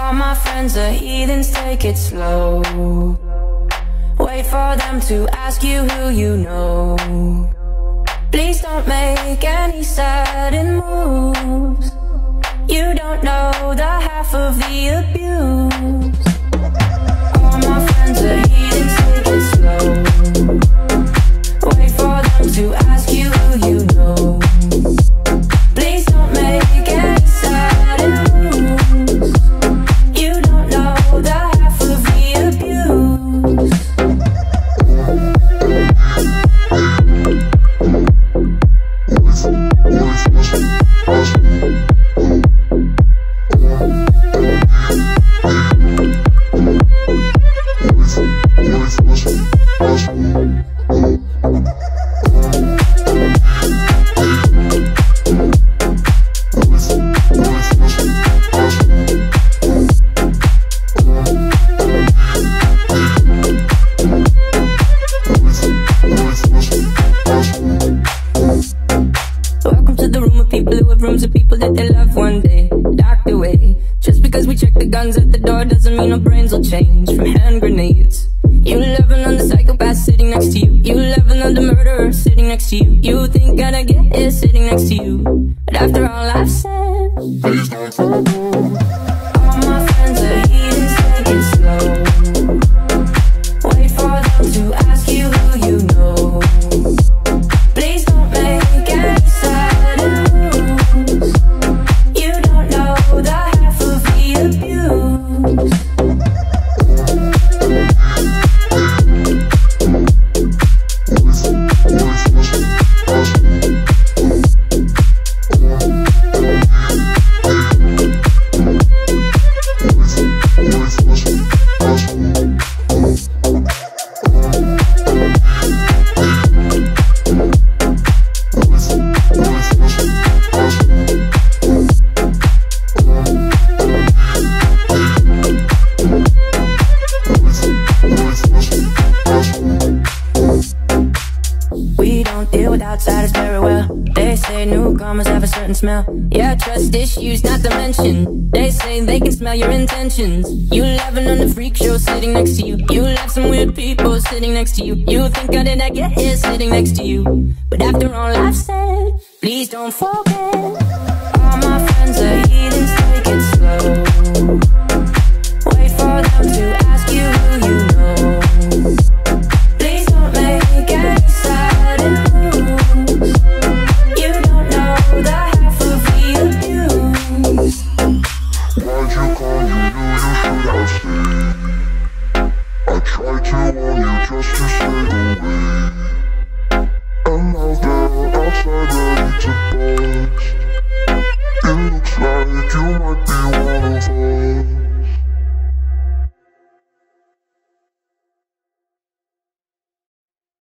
All my friends are heathens, take it slow. Wait for them to ask you who you know. Please don't make any sudden moves. You don't know the half of the abuse. All my friends are heathens, take it slow. Wait for them to ask you who you know. Please don't make any sudden moves. You don't know the half of the abuse. Welcome to the room of people who have rooms of people that they love one day docked away. Just because we check the guns at the door doesn't mean our brains will change from hand grenades. You loving on the psychopath sitting next to you. You loving on the murderer sitting next to you. You think I'd get here sitting next to you. But after all I've said, please don't fall. All my friends are heathens, take it slow. Wait for them to ask you who you know. Please don't make any sudden moves. You don't know the half of the abuse. We don't deal with outsiders very well. They say newcomers have a certain smell. Yeah, trust issues not to mention. They say they can smell your intentions. You laughing on the freak show sitting next to you. You love some weird people sitting next to you. You think I did I get here sitting next to you. But after all I've said, please don't forget. All my friends are heathens, take it slow. Wait for them to ask you who you know. Please don't make any sudden moves. You don't know the half of the abuse. Why'd you call? You knew you should have stayed. I tried to warn you just to stay away.